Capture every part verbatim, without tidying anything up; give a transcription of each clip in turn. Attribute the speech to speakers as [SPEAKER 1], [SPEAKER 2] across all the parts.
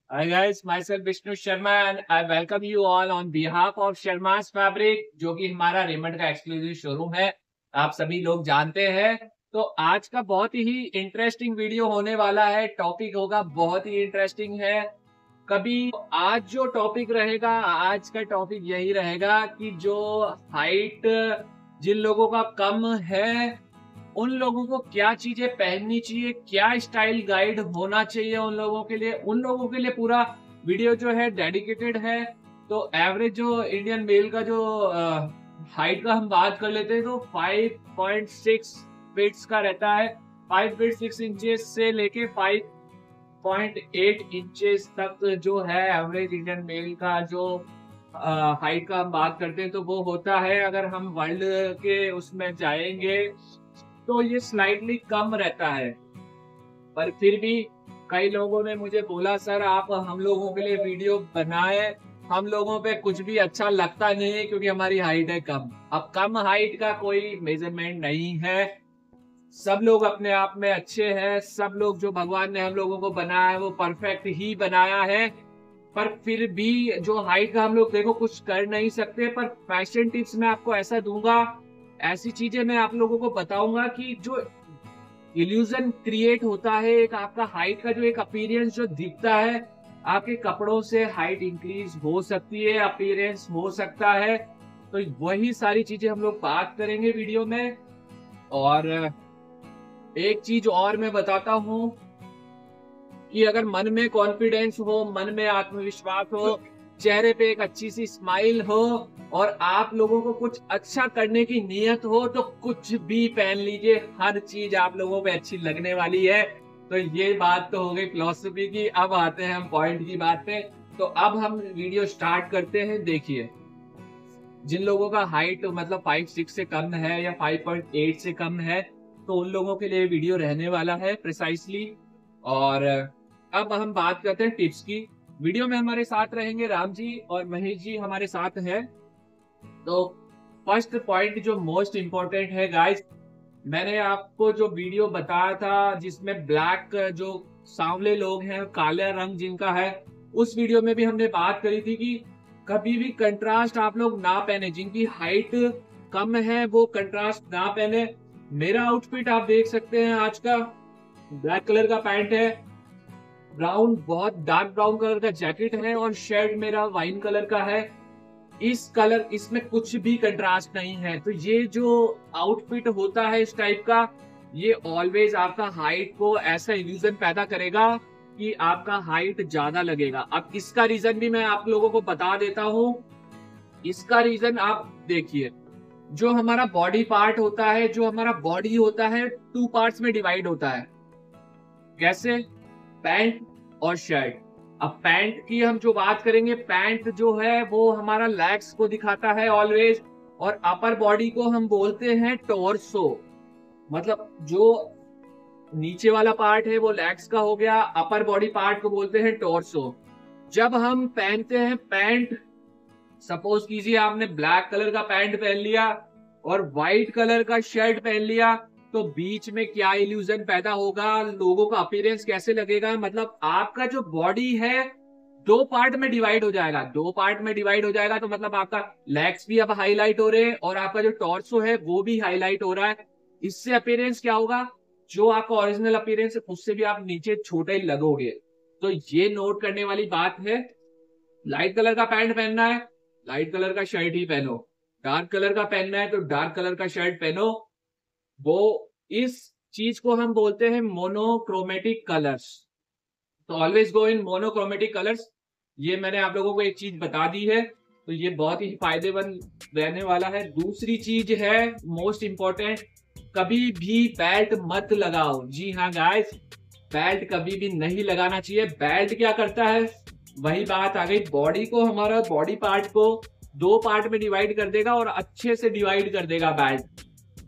[SPEAKER 1] Hi guys, myself Vishnu Sharma and I welcome you all on behalf of Sharma's Fabric, जो कि हमारा Raymond का exclusive showroom है। आप सभी लोग जानते हैं। तो आज का बहुत ही इंटरेस्टिंग वीडियो होने वाला है। टॉपिक होगा बहुत ही इंटरेस्टिंग है। कभी आज जो टॉपिक रहेगा, आज का टॉपिक यही रहेगा कि जो हाइट जिन लोगों का कम है उन लोगों को क्या चीजें पहननी चाहिए, क्या स्टाइल गाइड होना चाहिए उन लोगों के लिए उन लोगों के लिए पूरा वीडियो जो है डेडिकेटेड है। तो एवरेज जो इंडियन मेल का जो हाइट का हम बात कर लेते हैं तो फाइव पॉइंट सिक्स फीट्स का रहता है। फाइव फीट सिक्स इंचेस से लेके फाइव पॉइंट एट इंचेस तक जो है एवरेज इंडियन मेल का जो हाइट का हम बात करते हैं तो वो होता है। अगर हम वर्ल्ड के उसमें जाएंगे तो ये स्लाइटली कम रहता है, पर फिर भी कई लोगों ने मुझे बोला सर आप हम लोगों के लिए वीडियो बनाए, हम लोगों पे कुछ भी अच्छा लगता नहीं है क्योंकि हमारी हाइट है कम। अब कम हाइट का कोई मेजरमेंट नहीं है, सब लोग अपने आप में अच्छे हैं। सब लोग जो भगवान ने हम लोगों को बनाया है वो परफेक्ट ही बनाया है। पर फिर भी जो हाइट का हम लोग देखो कुछ कर नहीं सकते। पर फैशन टिप्स में आपको ऐसा दूंगा, ऐसी चीजें मैं आप लोगों को बताऊंगा कि जो इल्यूजन क्रिएट होता है, एक आपका हाइट का जो एक अपीयरेंस जो दिखता है, आपके कपड़ों से हाइट इंक्रीज हो सकती है, अपीयरेंस हो सकता है। तो वही सारी चीजें हम लोग बात करेंगे वीडियो में। और एक चीज और मैं बताता हूँ कि अगर मन में कॉन्फिडेंस हो, मन में आत्मविश्वास हो, चेहरे पे एक अच्छी सी स्माइल हो और आप लोगों को कुछ अच्छा करने की नीयत हो तो कुछ भी पहन लीजिए, हर चीज आप लोगों पे अच्छी लगने वाली है। तो ये बात तो हो गई फिलॉसफी की। अब आते हैं हम पॉइंट की बात पे। तो अब हम वीडियो स्टार्ट करते हैं। देखिए, जिन लोगों का हाइट मतलब फाइव सिक्स से कम है या फाइव पॉइंट एट से कम है तो उन लोगों के लिए वीडियो रहने वाला है प्रिसाइसली। और अब हम बात करते हैं टिप्स की। वीडियो में हमारे साथ रहेंगे राम जी और महेश जी हमारे साथ हैं। तो फर्स्ट पॉइंट जो मोस्ट इंपॉर्टेंट है गाइस, मैंने आपको जो वीडियो बताया था जिसमें ब्लैक जो सांवले लोग हैं, काले रंग जिनका है, उस वीडियो में भी हमने बात करी थी कि कभी भी कंट्रास्ट आप लोग ना पहने। जिनकी हाइट कम है वो कंट्रास्ट ना पहने। मेरा आउटफिट आप देख सकते हैं आज का, ब्लैक कलर का पैंट है, ब्राउन बहुत डार्क ब्राउन कलर का जैकेट है और शर्ट मेरा वाइन कलर का है। इस कलर इसमें कुछ भी कंट्रास्ट नहीं है। तो ये जो आउटफिट होता है इस टाइप का, ये ऑलवेज आपका हाइट को ऐसा इल्यूजन पैदा करेगा कि आपका हाइट ज्यादा लगेगा। अब इसका रीजन भी मैं आप लोगों को बता देता हूं। इसका रीजन आप देखिए, जो हमारा बॉडी पार्ट होता है, जो हमारा बॉडी होता है टू पार्ट्स में डिवाइड होता है। कैसे? पैंट और शर्ट। अब पैंट की हम जो बात करेंगे, पैंट जो है वो हमारा लेग्स को दिखाता है ऑलवेज, और अपर बॉडी को हम बोलते हैं टॉर्सो। मतलब जो नीचे वाला पार्ट है वो लेग्स का हो गया, अपर बॉडी पार्ट को बोलते हैं टॉर्सो। जब हम पहनते हैं पैंट, सपोज कीजिए आपने ब्लैक कलर का पैंट पहन लिया और व्हाइट कलर का शर्ट पहन लिया, तो बीच में क्या इल्यूजन पैदा होगा, लोगों का अपीयरेंस कैसे लगेगा। मतलब आपका जो बॉडी है दो पार्ट में डिवाइड हो जाएगा। दो पार्ट में डिवाइड हो जाएगा तो मतलब आपका लेग्स भी अब हाईलाइट हो रहे हैं और आपका जो टॉर्सो है वो भी हाईलाइट हो रहा है। इससे अपीयरेंस क्या होगा, जो आपका ओरिजिनल अपीयरेंस है उससे भी आप नीचे छोटे ही लगोगे। तो ये नोट करने वाली बात है। लाइट कलर का पैंट पहनना है, लाइट कलर का शर्ट ही पहनो। डार्क कलर का पहनना है तो डार्क कलर का शर्ट पहनो। वो इस चीज को हम बोलते हैं मोनोक्रोमेटिक कलर्स। तो always go in monochromatic colours. ये मैंने आप लोगों को एक चीज बता दी है, तो ये बहुत ही फायदेमंद रहने वाला है। दूसरी चीज है मोस्ट इंपॉर्टेंट, कभी भी बेल्ट मत लगाओ। जी हाँ गाइस, बेल्ट कभी भी नहीं लगाना चाहिए। बेल्ट क्या करता है, वही बात आ गई, बॉडी को, हमारा बॉडी पार्ट को दो पार्ट में डिवाइड कर देगा और अच्छे से डिवाइड कर देगा बेल्ट।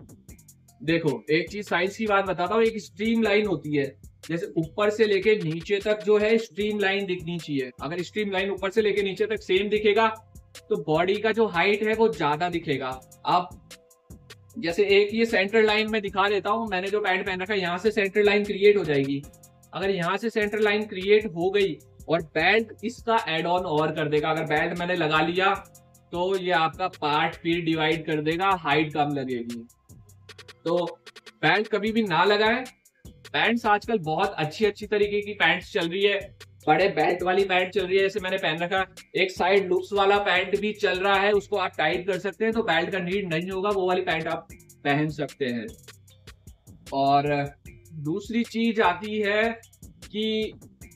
[SPEAKER 1] देखो एक चीज साइंस की बात बताता हूँ, एक स्ट्रीम लाइन होती है, जैसे ऊपर से लेके नीचे तक जो है स्ट्रीम लाइन दिखनी चाहिए। अगर स्ट्रीम लाइन ऊपर से लेके नीचे तक सेम दिखेगा तो बॉडी का जो हाइट है वो ज्यादा दिखेगा। अब जैसे एक ये सेंटर लाइन में दिखा देता हूँ, मैंने जो पैंट पहन रखा है यहाँ से सेंटर लाइन क्रिएट हो जाएगी। अगर यहाँ से सेंटर लाइन क्रिएट हो गई और बेल्ट इसका एड ऑन और कर देगा। अगर बेल्ट मैंने लगा लिया तो ये आपका पार्ट फिर डिवाइड कर देगा, हाइट कम लगेगी। तो पैंट कभी भी ना लगाएं। पैंट्स आजकल बहुत अच्छी अच्छी तरीके की पैंट्स चल रही है, बड़े बेल्ट वाली पैंट चल रही है, जैसे मैंने पहन रखा। एक साइड लूप्स वाला पैंट भी चल रहा है, उसको आप टाइट कर सकते हैं तो बेल्ट का नीड नहीं होगा, वो वाली पैंट आप पहन सकते हैं। और दूसरी चीज आती है कि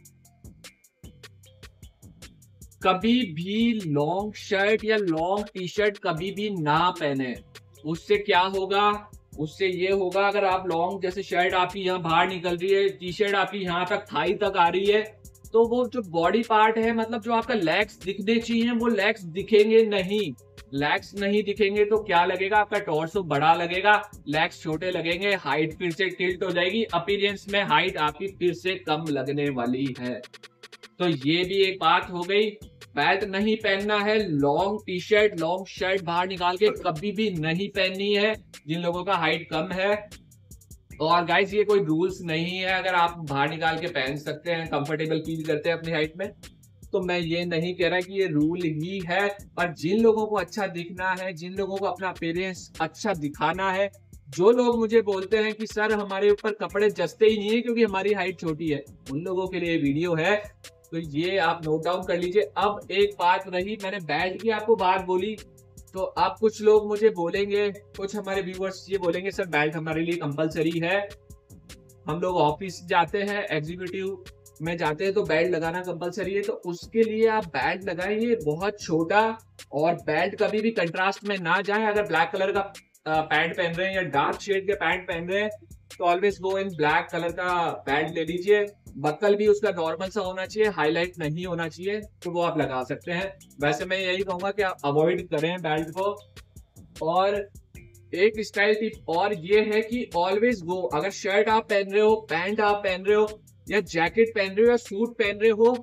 [SPEAKER 1] कभी भी लॉन्ग शर्ट या लॉन्ग टी शर्ट कभी भी ना पहने। उससे क्या होगा, उससे ये होगा, अगर आप लॉन्ग जैसे शर्ट आपकी यहाँ बाहर निकल रही है, टी शर्ट आपकी यहाँ तक थाई तक आ रही है, तो वो जो बॉडी पार्ट है, मतलब जो आपका लेग्स दिखने चाहिए वो लेग्स दिखेंगे नहीं। लेग्स नहीं दिखेंगे तो क्या लगेगा, आपका टॉर्सो बड़ा लगेगा, लेग्स छोटे लगेंगे, हाइट फिर से टिल्ट हो जाएगी, अपीयरेंस में हाइट आपकी फिर से कम लगने वाली है। तो ये भी एक बात हो गई। बेल्ट नहीं पहनना है, long T shirt long shirt बाहर निकाल के कभी भी नहीं पहननी है जिन लोगों का हाइट कम है। और गाइस ये कोई रूल्स नहीं है, अगर आप बाहर निकाल के पहन सकते हैं, कंफर्टेबल फील करते हैं अपनी हाइट में, तो मैं ये नहीं कह रहा कि ये रूल ही है। पर जिन लोगों को अच्छा दिखना है, जिन लोगों को अपना अपीयरेंस अच्छा दिखाना है, जो लोग मुझे बोलते हैं कि सर हमारे ऊपर कपड़े जचते ही नहीं है क्योंकि हमारी हाइट छोटी है, उन लोगों के लिए वीडियो है। तो ये आप नोट डाउन कर लीजिए। अब एक बात रही, मैंने बेल्ट की आपको बात बोली, तो अब कुछ लोग मुझे बोलेंगे, कुछ हमारे व्यूअर्स ये बोलेंगे सर बेल्ट हमारे लिए कंपलसरी है, हम लोग ऑफिस जाते हैं, एग्जीक्यूटिव में जाते हैं तो बेल्ट लगाना कंपलसरी है। तो उसके लिए आप बेल्ट लगाइए बहुत छोटा, और बेल्ट कभी भी कंट्रास्ट में ना जाए। अगर ब्लैक कलर का पैंट पहन रहे हैं या डार्क शेड के पैंट पहन रहे हैं तो always go in black colour का बेल्ट ले लीजिए। बकल भी उसका नॉर्मल सा होना चाहिए, हाईलाइट नहीं होना चाहिए, तो वो आप लगा सकते हैं। वैसे मैं यही कहूंगा कि आप अवॉइड करें बेल्ट को। और एक स्टाइल टिप और ये है कि ऑलवेज गो, अगर शर्ट आप पहन रहे हो, पैंट आप पहन रहे हो, या जैकेट पहन रहे हो, या सूट पहन रहे हो,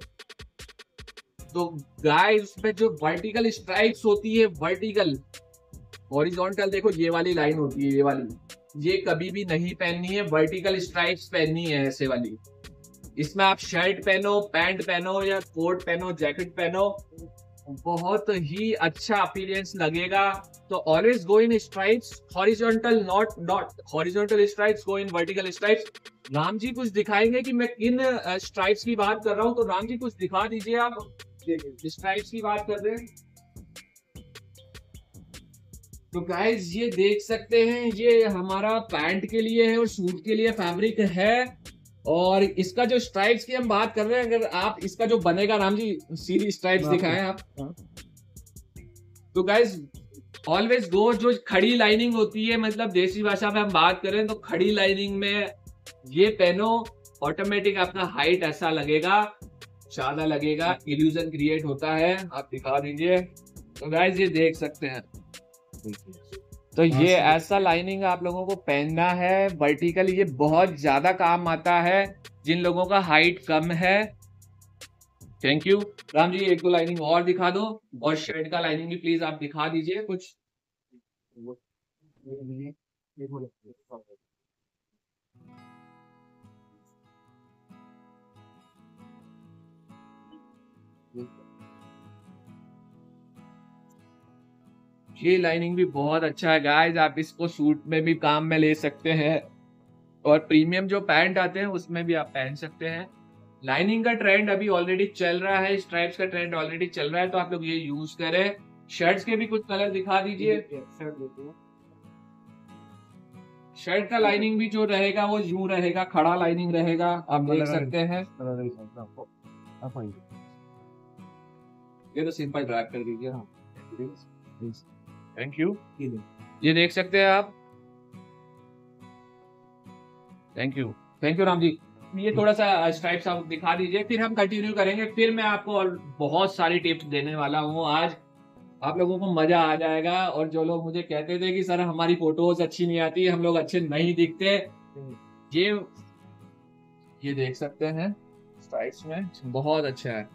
[SPEAKER 1] तो गाइस उसमें जो वर्टिकल स्ट्राइप्स होती है, वर्टिकल हॉरिजॉन्टल देखो ये वाली लाइन होती है, ये वाली, ये कभी भी नहीं पहननी है। वर्टिकल स्ट्राइप्स पहननी है ऐसे वाली। इसमें आप शर्ट पहनो, पैंट पहनो, या कोट पहनो, जैकेट पहनो, बहुत ही अच्छा अपीयरेंस लगेगा। तो always go in stripes, horizontal not not horizontal stripes, go in vertical stripes. Ram ji कुछ दिखाएंगे कि मैं किन स्ट्राइप्स की बात कर रहा हूँ, तो राम जी कुछ दिखा दीजिए। आप स्ट्राइप्स की बात कर रहे हैं तो गाइस ये देख सकते हैं, ये हमारा पैंट के लिए है और सूट के लिए फैब्रिक है। और इसका जो स्ट्राइप्स की हम बात कर रहे हैं, अगर आप इसका जो बनेगा, राम जी सीधी स्ट्राइप्स दिखाएं आप। तो गाइस ऑलवेज गो, जो खड़ी लाइनिंग होती है, मतलब देसी भाषा में हम बात करें तो खड़ी लाइनिंग में ये पहनो, ऑटोमेटिक आपका हाइट ऐसा लगेगा, ज्यादा लगेगा, इल्यूजन क्रिएट होता है। आप दिखा दीजिए। तो गाइस ये देख सकते हैं, तो ये ऐसा लाइनिंग आप लोगों को पहनना है वर्टिकल। ये बहुत ज्यादा काम आता है जिन लोगों का हाइट कम है। थैंक यू राम जी, एक दो लाइनिंग और दिखा दो, और शर्ट का लाइनिंग भी प्लीज आप दिखा दीजिए कुछ। ये लाइनिंग भी बहुत अच्छा है गाइस, आप इसको सूट में भी काम में ले सकते हैं, और प्रीमियम जो पैंट आते हैं उसमें भी आप पहन सकते हैं। लाइनिंग का ट्रेंड अभी ऑलरेडी चल रहा है, स्ट्राइप्स का ट्रेंड ऑलरेडी चल रहा है, तो आप लोग ये यूज करें। शर्ट्स के भी कुछ कलर दिखा दीजिए। शर्ट का लाइनिंग भी जो रहेगा वो यूं रहेगा, खड़ा लाइनिंग रहेगा, आप देख सकते हैं। ये तो सिंपल ड्रैग कर दीजिए। हाँ थैंक यू, ये देख सकते हैं आप। Thank you thank you Ram ji. ये थोड़ा सा स्ट्राइप्स आप दिखा दीजिए, फिर हम कंटिन्यू करेंगे। फिर मैं आपको और बहुत सारी टिप्स देने वाला हूँ आज, आप लोगों को मजा आ जाएगा। और जो लोग मुझे कहते थे कि सर हमारी फोटोज अच्छी नहीं आती, हम लोग अच्छे नहीं दिखते, ये ये देख सकते हैं स्ट्राइप्स में, बहुत अच्छा है।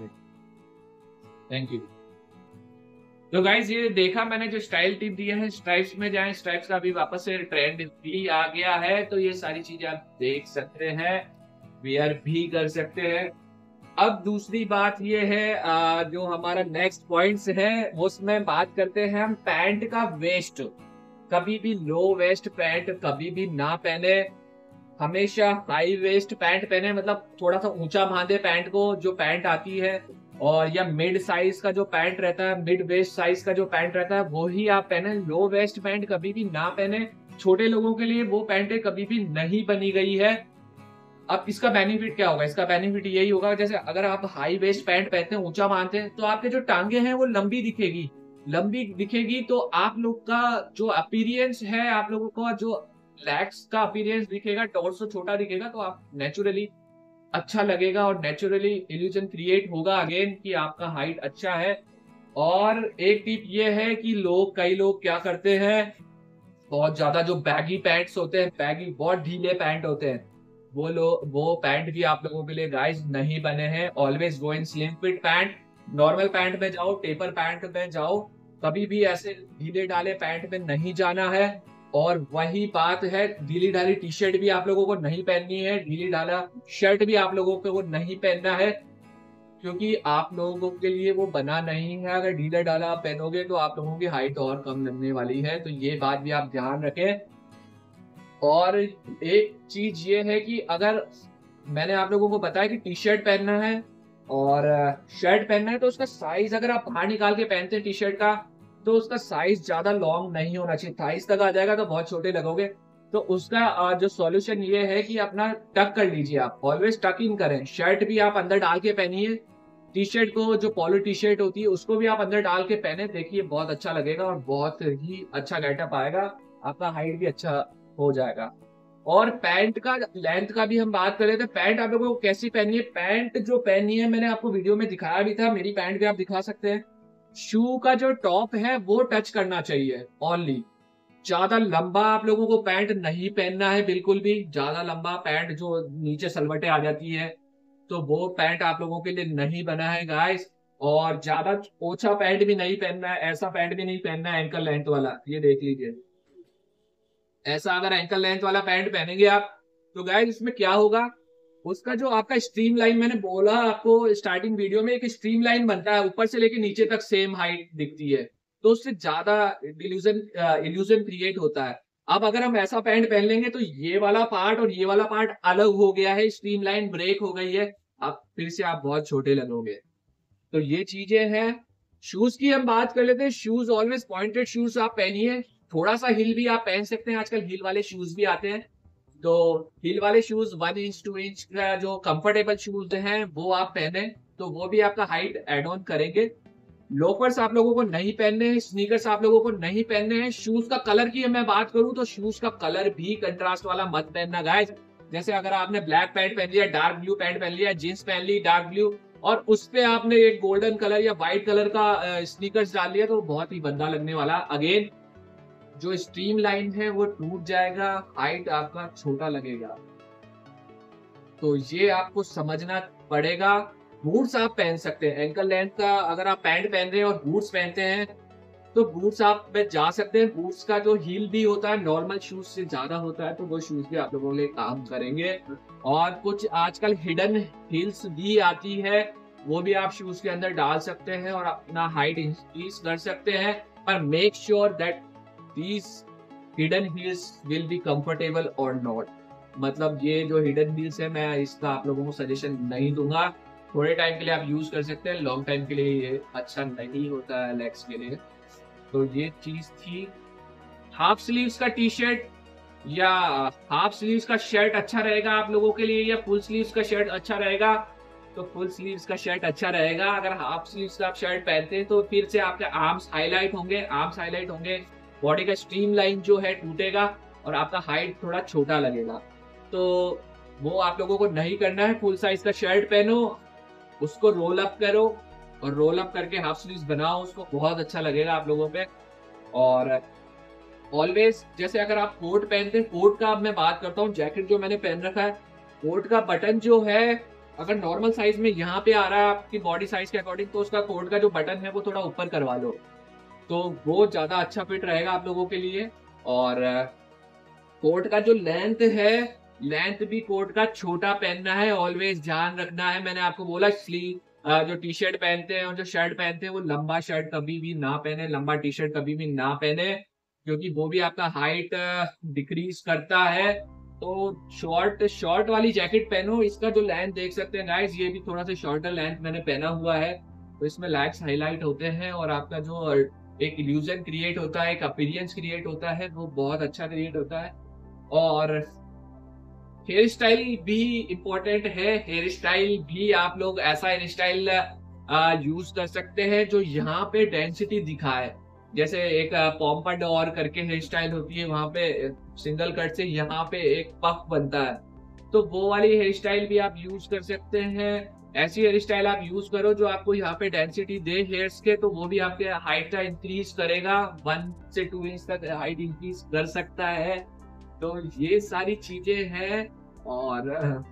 [SPEAKER 1] Thank you. तो गाइज ये देखा मैंने जो स्टाइल टिप दिया है, स्ट्राइप्स में जाएं, स्ट्राइप्स का अभी वापस से ट्रेंड भी आ गया है, तो ये सारी चीजें आप देख सकते हैं, वेयर भी कर सकते हैं। अब दूसरी बात ये है, आ, जो हमारा नेक्स्ट पॉइंट्स है उसमें बात करते हैं हम पैंट का वेस्ट। कभी भी लो वेस्ट पैंट कभी भी ना पहने, हमेशा हाई वेस्ट पैंट पहने, मतलब थोड़ा सा ऊंचा बांधे पैंट को, जो पैंट आती है। और या मिड साइज का जो पैंट रहता है, मिड वेस्ट साइज का जो पैंट रहता है वो ही आप पहने। लो वेस्ट पैंट कभी भी ना पहने। छोटे लोगों के लिए वो पैंटें कभी भी नहीं बनी गई है। अब इसका बेनिफिट क्या होगा? इसका बेनिफिट यही होगा, जैसे अगर आप हाई वेस्ट पैंट पहनते हैं, ऊंचा बांधते हैं, तो आपके जो टांगे हैं वो लंबी दिखेगी। लंबी दिखेगी तो आप लोग का जो अपीरियंस है, आप लोगों का जो लेग्स का अपीरियंस दिखेगा, टॉर्सो छोटा दिखेगा, तो आप नेचुरली अच्छा लगेगा और नेचुरली इल्यूजन क्रिएट होगा अगेन कि आपका हाइट अच्छा है। और एक टिप ये है कि लोग कई लोग क्या करते हैं, बहुत ज्यादा जो बैगी पैंट्स होते हैं, बैगी बहुत ढीले पैंट होते हैं, वो लोग वो पैंट भी आप लोगों के लिए गाइस नहीं बने हैं। Always go in slim fit pant. Normal pant में जाओ, टेपर पैंट में जाओ, कभी भी ऐसे ढीले ढाले पैंट में नहीं जाना है। और वही बात है, ढीली ढाली टी शर्ट भी आप लोगों को नहीं पहननी है, ढीली ढाला शर्ट भी आप लोगों को नहीं पहनना है, क्योंकि आप लोगों के लिए वो बना नहीं है। अगर ढीला ढाला आप पहनोगे तो आप लोगों की हाइट और कम लगने वाली है, तो ये बात भी आप ध्यान रखें। और एक चीज ये है कि अगर मैंने आप लोगों को बताया कि टी शर्ट पहनना है और शर्ट पहनना है, तो उसका साइज अगर आप बाहर निकाल के पहनते हैं टी शर्ट का, तो उसका साइज ज्यादा लॉन्ग नहीं होना चाहिए। थाइस तक आ जाएगा तो बहुत छोटे लगोगे। तो उसका जो सॉल्यूशन ये है कि अपना टक कर लीजिए, आप ऑलवेज टक इन करें। शर्ट भी आप अंदर डाल के पहनिए, टी शर्ट को, जो पॉलो टी शर्ट होती है उसको भी आप अंदर डाल के पहने, देखिए बहुत अच्छा लगेगा और बहुत ही अच्छा गेटअप आएगा, आपका हाइट भी अच्छा हो जाएगा। और पैंट का लेंथ का भी हम बात करें तो पैंट आप लोगों को कैसी पहननी है। पैंट जो पहननी है, मैंने आपको वीडियो में दिखाया भी था, मेरी पैंट भी आप दिखा सकते हैं। शू का जो टॉप है वो टच करना चाहिए ओनली। ज्यादा लंबा आप लोगों को पैंट नहीं पहनना है, बिल्कुल भी। ज्यादा लंबा पैंट जो नीचे सलवटें आ जाती है, तो वो पैंट आप लोगों के लिए नहीं बना है गाइस। और ज्यादा ओछा पैंट भी नहीं पहनना है, ऐसा पैंट भी नहीं पहनना है एंकल लेंथ वाला, ये देख लीजिए। ऐसा अगर एंकल लेंथ वाला पैंट पहनेंगे आप, तो गाइस इसमें क्या होगा, उसका जो आपका स्ट्रीम लाइन, मैंने बोला आपको स्टार्टिंग वीडियो में, एक स्ट्रीम लाइन बनता है, ऊपर से लेके नीचे तक सेम हाइट दिखती है, तो उससे ज्यादा इल्यूजन इल्यूजन क्रिएट होता है। अब अगर हम ऐसा पैंट पहन लेंगे तो ये वाला पार्ट और ये वाला पार्ट अलग हो गया है, स्ट्रीम लाइन ब्रेक हो गई है, अब फिर से आप बहुत छोटे लगोगे। तो ये चीजें हैं। शूज की हम बात कर लेते हैं। शूज ऑलवेज पॉइंटेड शूज आप पहनिए। थोड़ा सा हिल भी आप पहन सकते हैं, आजकल हिल वाले शूज भी आते हैं, तो हिल वाले shoes one inch two inch का जो कंफर्टेबल शूज हैं वो आप पहने, तो वो भी आपका हाइट एड ऑन करेंगे। लोफर्स आप लोगों को नहीं पहनने हैं, स्नीकर्स आप लोगों को नहीं पहनने हैं। शूज का कलर की मैं बात करूं तो शूज का कलर भी कंट्रास्ट वाला मत पहनना गाइस। जैसे अगर आपने ब्लैक पैंट पहन लिया, डार्क ब्लू पैंट पहन लिया, जींस पहन ली डार्क ब्लू, और उस पे आपने एक गोल्डन कलर या व्हाइट कलर का स्नीकर्स डाल लिया, तो बहुत ही गंदा लगने वाला। अगेन जो स्ट्रीम लाइन है वो टूट जाएगा, हाइट आपका छोटा लगेगा, तो ये आपको समझना पड़ेगा। बूट्स आप पहन सकते हैं एंकल लेंथ का, अगर आप पैंट पहन रहे हैं और बूट्स पहनते हैं तो बूट्स आप में जा सकते हैं। बूट्स का जो हील भी होता है नॉर्मल शूज से ज्यादा होता है, तो वो शूज भी आप लोगों के लिए काम करेंगे। और कुछ आजकल हिडन हील्स भी आती है, वो भी आप शूज के अंदर डाल सकते हैं और अपना हाइट इंक्रीज कर सकते हैं, पर make sure that these hidden heels will be comfortable और नॉट। मतलब ये जो हिडन हील्स है, मैं इसका आप लोगों को सजेशन नहीं दूंगा। थोड़े टाइम के लिए आप यूज कर सकते हैं, लॉन्ग टाइम के लिए ये अच्छा नहीं होता है लेग्स के लिए। तो ये चीज थी। हाफ स्लीव्स का टी शर्ट या हाफ स्लीव्स का शर्ट अच्छा रहेगा आप लोगों के लिए, या फुल स्लीव्स का शर्ट अच्छा रहेगा? तो फुल स्लीव्स का शर्ट अच्छा रहेगा। अगर हाफ स्लीव्स का आप शर्ट पहनते हैं तो फिर से आपके आर्म्स हाईलाइट होंगे, आर्म्स हाईलाइट होंगे, बॉडी का स्ट्रीम लाइन जो है टूटेगा और आपका हाइट थोड़ा छोटा लगेगा। तो वो आप लोगों को नहीं करना है। फुल साइज का शर्ट पहनो, उसको रोल अप करो और रोल अप करके हाफ स्लीव्स बनाओ, उसको बहुत अच्छा लगेगा आप लोगों पे। और ऑलवेज जैसे अगर आप कोट पहनते हैं, कोट का अब मैं बात करता हूँ, जैकेट जो मैंने पहन रखा है, कोट का बटन जो है अगर नॉर्मल साइज में यहाँ पे आ रहा है आपकी बॉडी साइज के अकॉर्डिंग, तो उसका कोट का जो बटन है वो थोड़ा ऊपर करवा लो, तो वो ज्यादा अच्छा फिट रहेगा आप लोगों के लिए। और कोट का जो लेंथ है लेंथ भी कोट का छोटा पहनना है, ऑलवेज ध्यान रखना है। मैंने आपको बोला स्लीव जो टी शर्ट पहनते हैं और जो शर्ट पहनते हैं वो लंबा शर्ट कभी भी ना पहने, लंबा टी शर्ट कभी भी ना पहने, क्योंकि वो भी आपका हाइट डिक्रीज करता है। तो शॉर्ट शॉर्ट वाली जैकेट पहनो। इसका जो लेंथ देख सकते हैं गाइस, ये भी थोड़ा सा शॉर्टर लेंथ मैंने पहना हुआ है, तो इसमें लैग्स हाईलाइट होते हैं और आपका जो एक इल्यूजन क्रिएट होता है, एक अपीरियंस क्रिएट होता है, वो बहुत अच्छा क्रिएट होता है। और हेयर स्टाइल भी इम्पोर्टेंट है। हेयर स्टाइल भी आप लोग ऐसा हेयर स्टाइल यूज कर सकते हैं जो यहाँ पे डेंसिटी दिखाए। जैसे एक पॉम्पाडोर करके हेयर स्टाइल होती है, वहां पे सिंगल कट से यहाँ पे एक पफ बनता है, तो वो वाली हेयर स्टाइल भी आप यूज कर सकते हैं। ऐसी हेयर स्टाइल आप यूज करो जो आपको यहाँ पे डेंसिटी दे हेयर्स के, तो वो भी आपके हाइट का इंक्रीज करेगा, वन से टू इंच तक हाइट इंक्रीज कर सकता है। तो ये सारी चीजें हैं। और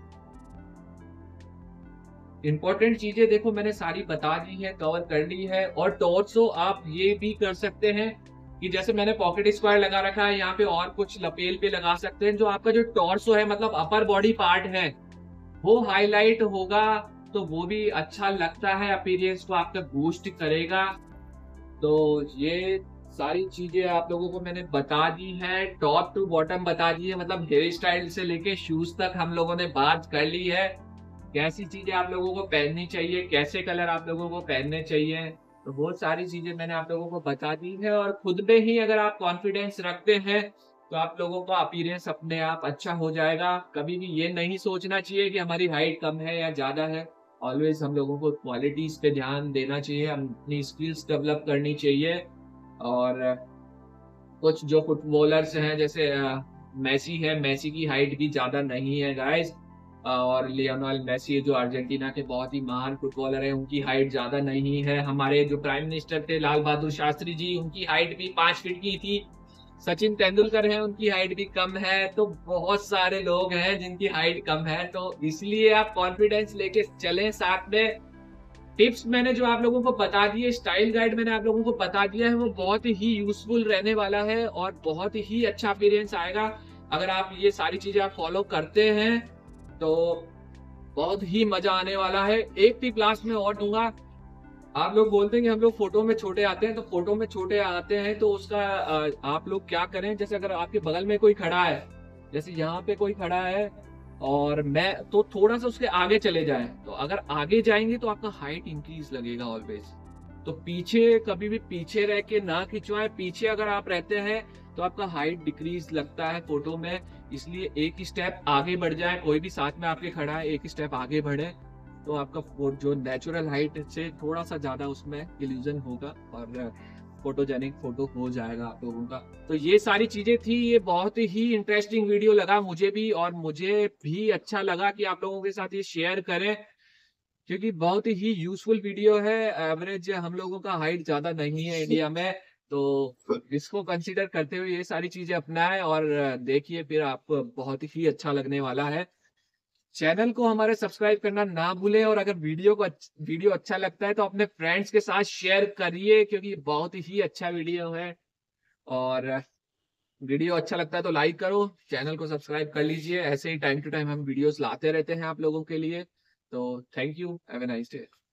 [SPEAKER 1] इम्पोर्टेंट चीजें देखो मैंने सारी बता दी है, कवर कर ली है। और टॉर्सो आप ये भी कर सकते हैं कि जैसे मैंने पॉकेट स्क्वायर लगा रखा है, यहाँ पे और कुछ लपेल पे लगा सकते हैं। जो आपका जो टॉर्सो है, मतलब अपर बॉडी पार्ट है, वो हाईलाइट होगा, तो वो भी अच्छा लगता है, अपीयरेंस को आपका बूस्ट करेगा। तो ये सारी चीजें आप लोगों को मैंने बता दी है, टॉप टू बॉटम बता दी है, मतलब हेयर स्टाइल से लेके शूज तक हम लोगों ने बात कर ली है। कैसी चीजें आप लोगों को पहननी चाहिए, कैसे कलर आप लोगों को पहनने चाहिए, तो बहुत सारी चीजें मैंने आप लोगों को बता दी है। और खुद में ही अगर आप कॉन्फिडेंस रखते हैं तो आप लोगों का अपीयरेंस अपने आप अच्छा हो जाएगा। कभी भी ये नहीं सोचना चाहिए कि हमारी हाइट कम है या ज्यादा है। ऑलवेज हम लोगों को क्वालिटीज पे ध्यान देना चाहिए, अपनी स्किल्स डेवलप करनी चाहिए। और कुछ जो फुटबॉलर्स हैं, जैसे मेसी है, मेसी की हाइट भी ज्यादा नहीं है गाइस। और लियोनेल मेसी जो अर्जेंटीना के बहुत ही महान फुटबॉलर हैं, उनकी हाइट ज्यादा नहीं है। हमारे जो प्राइम मिनिस्टर थे लाल बहादुर शास्त्री जी, उनकी हाइट भी पांच फीट की थी। सचिन तेंदुलकर है, उनकी हाइट भी कम है। तो बहुत सारे लोग हैं जिनकी हाइट कम है, तो इसलिए आप कॉन्फिडेंस लेके चलें साथ में। टिप्स मैंने जो आप लोगों को बता दिए, स्टाइल गाइड मैंने आप लोगों को बता दिया है, वो बहुत ही यूजफुल रहने वाला है और बहुत ही अच्छा अपीयरेंस आएगा अगर आप ये सारी चीजें आप फॉलो करते हैं। तो बहुत ही मजा आने वाला है। एक टिप लास्ट में और दूंगा। आप लोग बोलते हैं कि हम लोग फोटो में छोटे आते हैं, तो फोटो में छोटे आते हैं तो उसका आप लोग क्या करें, जैसे अगर आपके बगल में कोई खड़ा है, जैसे यहाँ पे कोई खड़ा है और मैं, तो थोड़ा सा उसके आगे चले जाएं। तो अगर आगे जाएंगे तो आपका हाइट इंक्रीज लगेगा ऑलवेज। तो पीछे कभी भी पीछे रह के ना खिंचवाएं। पीछे अगर आप रहते हैं तो आपका हाइट डिक्रीज लगता है फोटो में, इसलिए एक स्टेप आगे बढ़ जाए। कोई भी साथ में आपके खड़ा है, एक स्टेप आगे बढ़े, तो आपका जो नेचुरल हाइट से थोड़ा सा ज्यादा उसमें इल्यूजन होगा और फोटोजेनिक फोटो हो जाएगा आप लोगों का। तो ये सारी चीजें थी। ये बहुत ही इंटरेस्टिंग वीडियो लगा मुझे भी, और मुझे भी अच्छा लगा कि आप लोगों के साथ ये शेयर करें, क्योंकि बहुत ही यूजफुल वीडियो है। एवरेज हम लोगों का हाइट ज्यादा नहीं है इंडिया में, तो इसको कंसीडर करते हुए ये सारी चीजें अपनाएं और देखिए, फिर आपको बहुत ही अच्छा लगने वाला है। चैनल को हमारे सब्सक्राइब करना ना भूलें, और अगर वीडियो को वीडियो अच्छा लगता है तो अपने फ्रेंड्स के साथ शेयर करिए, क्योंकि बहुत ही अच्छा वीडियो है। और वीडियो अच्छा लगता है तो लाइक करो, चैनल को सब्सक्राइब कर लीजिए। ऐसे ही टाइम टू टाइम हम वीडियोस लाते रहते हैं आप लोगों के लिए। तो thank you, have a nice day.